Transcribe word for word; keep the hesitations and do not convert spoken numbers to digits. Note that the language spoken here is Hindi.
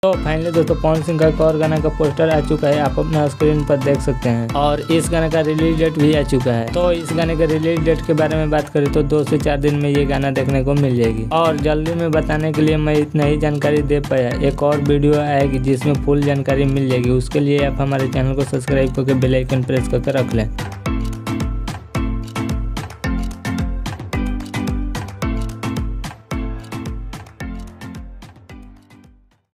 तो फाइनली दोस्तों पवन सिंह का एक और गाना का पोस्टर आ चुका है, आप अपना स्क्रीन पर देख सकते हैं और इस गाने का रिलीज डेट भी आ चुका है। तो इस गाने के रिलीज डेट के बारे में बात करें तो दो से चार दिन में ये गाना देखने को मिल जाएगी और जल्दी में बताने के लिए मैं इतना ही जानकारी दे पाया। एक और वीडियो आएगी जिसमें फुल जानकारी मिल जाएगी, उसके लिए आप हमारे चैनल को सब्सक्राइब करके बेल आइकन प्रेस करके रख लें।